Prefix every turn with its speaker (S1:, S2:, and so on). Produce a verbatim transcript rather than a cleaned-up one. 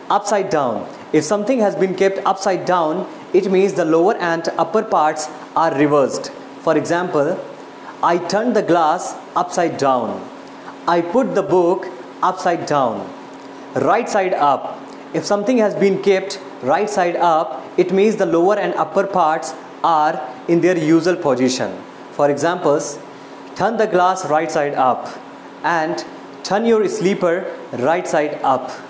S1: Upside down. If something has been kept upside down, it means the lower and upper parts are reversed. For example, I turned the glass upside down. I put the book upside down. Right side up. If something has been kept right side up, it means the lower and upper parts are in their usual position. For examples, turn the glass right side up and turn your sleeper right side up.